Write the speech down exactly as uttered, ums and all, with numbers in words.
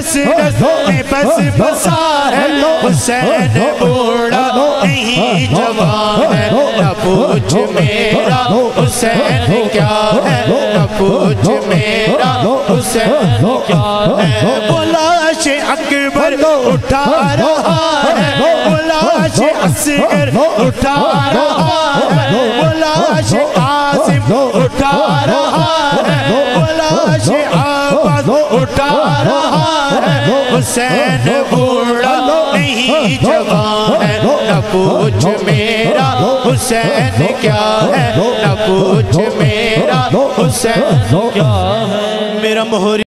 نس نس میں بس بسا ہے حسین بوڑھا نہیں جوان ہے نہ پوچھ میرا حسین کیا ہے نہ پوچھ میرا حسین کیا ہے وہ لاش اکبر اٹھا رہا ہے وہ لاش اصغر اٹھا رہا ہے وہ لاش قاسم اٹھا رہا ہے وہ لاش عباس اٹھا رہا ہے حسین بوڑھا نہیں جوان ہے نہ پوچھ میرا حسین کیا ہے نہ پوچھ میرا حسین کیا ہے میرا مہر